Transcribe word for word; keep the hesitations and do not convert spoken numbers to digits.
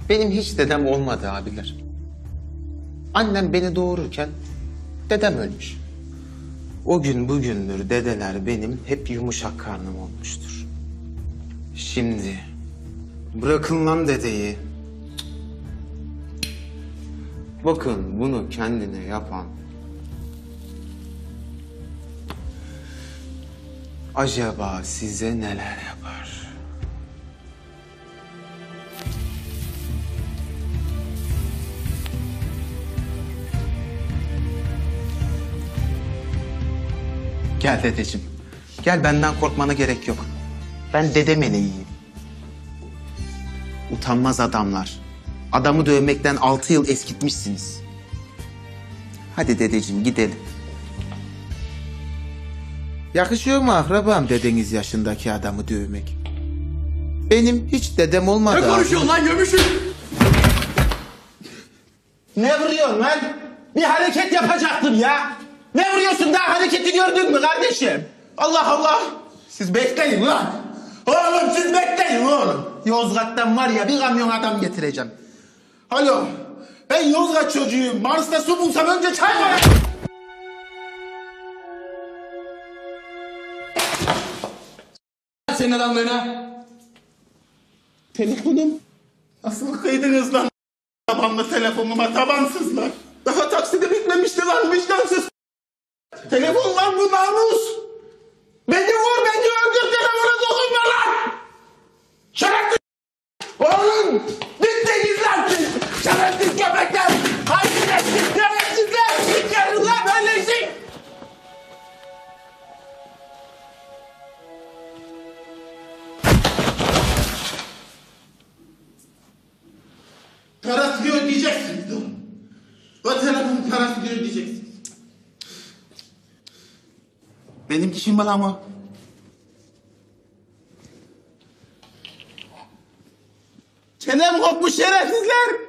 Benim hiç dedem olmadı abiler. Annem beni doğururken dedem ölmüş. O gün bugündür dedeler benim hep yumuşak karnım olmuştur. Şimdi bırakın lan dedeyi. Bakın bunu kendine yapan acaba size neler yapar? Gel dedeciğim. Gel, benden korkmana gerek yok. Ben dede meleğiyim. Utanmaz adamlar. Adamı dövmekten altı yıl eskitmişsiniz. Hadi dedeciğim gidelim. Yakışıyor mu akrabam dedeniz yaşındaki adamı dövmek? Benim hiç dedem olmadı. Ne konuşuyorsun lan gömüşüm? Ne vuruyorsun lan? Bir hareket yapacaktım ya. Ne vuruyorsun, daha hareketi gördün mü kardeşim? Allah Allah. Siz bekleyin lan. Oğlum siz bekleyin oğlum. Yozgat'tan var ya bir kamyon adam getireceğim. Alo. Ben Yozgat çocuğuyum. Mars'ta su bulsam önce çay koyarım. Senin adamlarına. Telefonum. Nasıl kıydınız lan tabanlı telefonuma, tabansızlar. Daha taksidi bitmemişti lan vicdansız. Telefon lan bu, namus. Beni vur, beni öldür, telefona dokunma lan. Şerefsiz. Oğlum bittiniz lan siz. Şerefsiz köpekler. Hayırlısız şerefsizler. Sikerim lan böyle şey. Parasını ödeyeceksiniz oğlum. O telefonun parasını ödeyeceksiniz. Benim dişim bana ama. Çenem kopmuş şerefsizler.